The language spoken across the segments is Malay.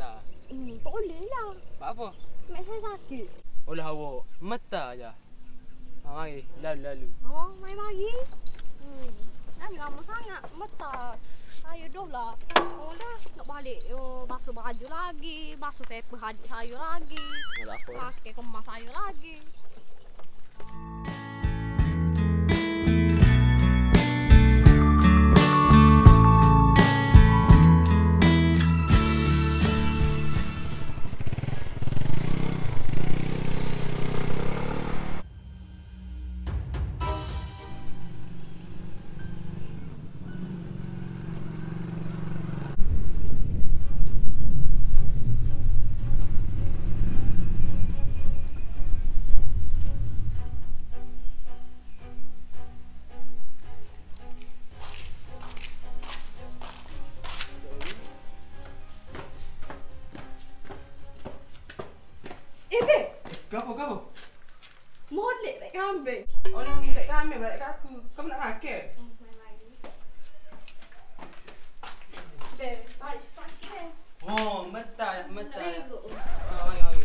tak? Tak boleh lah. Buat apa? Mak saya sakit. Olah awak. Mata aja. Mari, lalu. Oh, mari. Dah lama sangat. Mata. Saya dah lah. Oh dah. Nak balik. Basuh baju lagi. Basuh paper adik saya lagi. Olah apa? Pakai kemas saya lagi. Kau? Molek tak kambing. Orang balik kami, balik kat aku. Kau nak makan? Main lagi. Beb, balik cepat sikit. Oh, mata. Rego. Mari.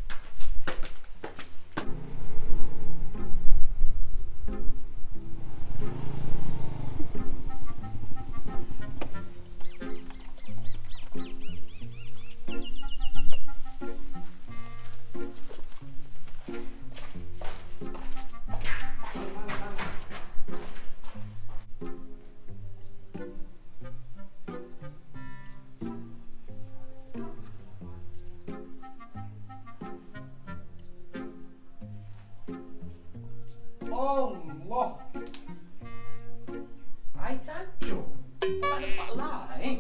Allah. Air saja. Tak ada tempat lain.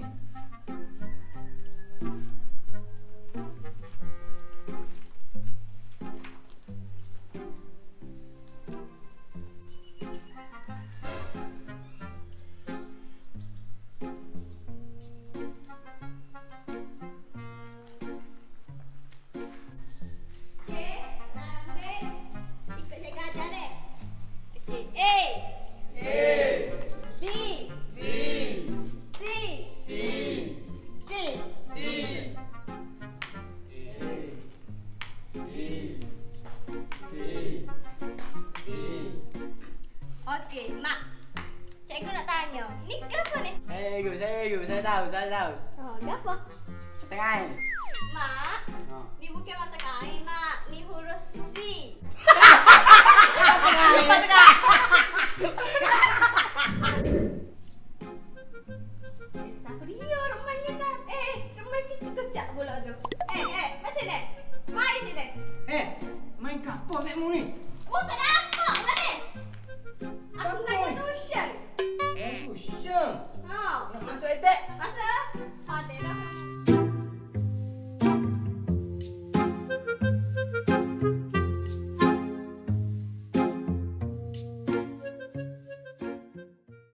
Okey, Mak. Cikgu nak tanya, ni apa ni? Saya tahu. Oh, ni apa? Tengah. Mak, ni bukan mata kain, Mak. Ni huruf C. Tengah.